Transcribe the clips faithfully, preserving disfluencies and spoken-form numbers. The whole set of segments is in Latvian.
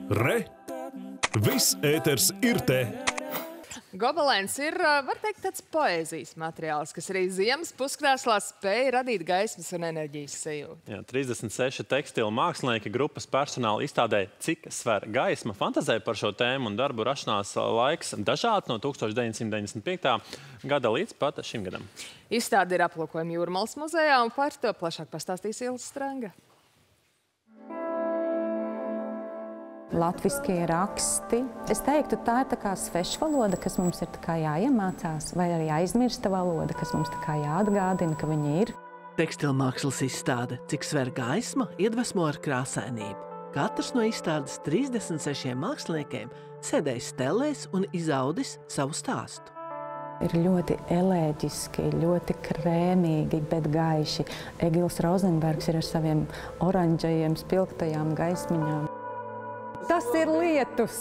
Re! Viss ēters ir te! Gobelēns ir, var teikt, tāds poēzijas materiāls, kas arī ziemas puskrāslā spēja radīt gaismas un enerģijas sajūtu. Jā, trīsdesmit seši tekstilu mākslinieki grupas personāla izstādē Cik sver gaisma fantazē par šo tēmu un darbu rašanās laiks dažāds no tūkstoš deviņsimt deviņdesmit piektā gada līdz pat šim gadam. Izstāde ir aplūkojama Jūrmalas muzejā un par to plašāk pastāstīs Ilze Stranga. Latviskie raksti. Es teiktu, tā ir tā kā svešvaloda, kas mums ir tā kā jāiemācās, vai arī aizmirsta valoda, kas mums tā kā jāatgādina, ka viņi ir. Tekstilmākslas izstāde Cik sver gaisma iedvesmo ar krāsainību. Katrs no izstādes trīsdesmit sešiem māksliniekiem sēdējis stellēs un izaudis savu stāstu. Ir ļoti elēģiski, ļoti krēmīgi, bet gaiši. Egils Rozenbergs ir ar saviem oranžajiem spilgtajām gaismiņām. Tas ir lietus!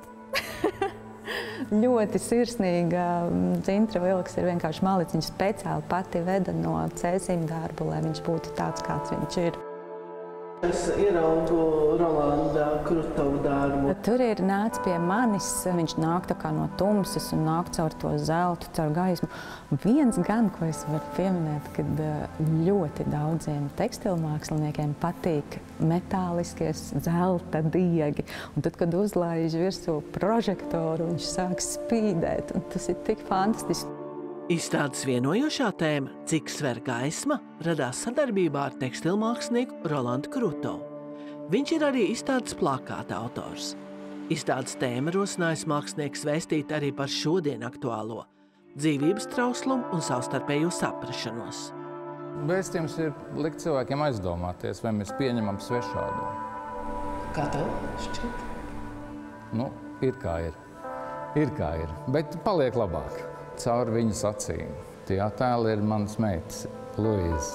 Ļoti sirsnīga. Dzintra Vilks ir vienkārši malicis. Viņa speciāli pati veda no cēsīm darbu, lai viņš būtu tāds, kāds viņš ir. Es ieraugu Rolanda Krutova darbu. Tur ir nāc pie manis, viņš nāk tā kā no tumsas un nāk caur to zeltu, caur gaismu. Viens gan, ko es varu pieminēt, kad ļoti daudziem tekstilmāksliniekiem patīk metāliskies zelta diegi. Un tad, kad uzlaiž virsū prožektoru, viņš sāk spīdēt, un tas ir tik fantastiski. Izstādes vienojošā tēma Cik sver gaisma radās sadarbībā ar tekstilmākslinieku Rolandu Krutovu. Viņš ir arī izstādes plakāta autors. Izstādes tēma rosinājis mākslinieks vēstīt arī par šodien aktuālo dzīvības trauslumu un savstarpējo saprašanos. Vēstījums ir likt cilvēkiem aizdomāties, vai mēs pieņemam svešādo. Kā tev šķiet? Nu, ir kā ir. Ir kā ir, bet paliek labāk. Caur viņas acīm. Tie attēli ir manas meitas, Luīzes.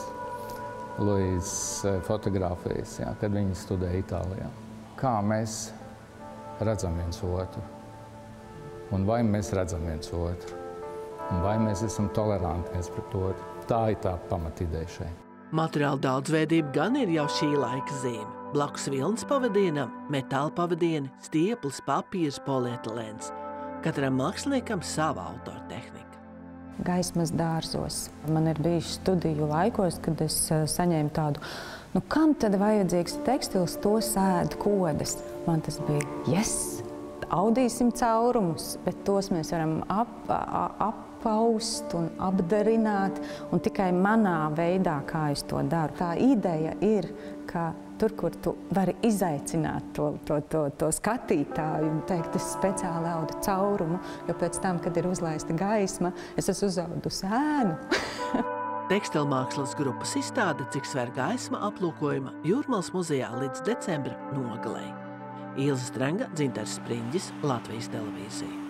Luīzes fotogrāfijas, jā, kad viņa studēja Itālijā. Kā mēs redzam viens otru? Un vai mēs redzam viens otru? Un vai mēs esam toleranti viens pret otru? Tā ir tā pamatideja šeit. Materiāla daudzveidība gan ir jau šī laika zīme. Blakus vilnas pavadienam, metāla pavadieni, stieplis, papīrs, polietilēns. Katram māksliniekam sava autora tehnika. Gaismas dārzos. Man ir bijuši studiju laikos, kad es saņēmu tādu, nu kam tad vajadzīgs tekstils, to sēd kodas. Man tas bija, yes, audīsim caurumus, bet tos mēs varam ap, appaust un apdarināt, un tikai manā veidā, kā es to daru. Tā ideja ir, ka tur, kur tu vari izaicināt to, to, to, to skatītāju un teikt, es speciāli audu caurumu, jo pēc tam, kad ir uzlaista gaisma, es esmu uzaudusi ēnu. Tekstilmākslas grupas izstāde Cik sver gaisma aplūkojuma Jūrmalas muzejā līdz decembra nogalei. Ilze Stranga, Dzintars Spriņģis, Latvijas televīzija.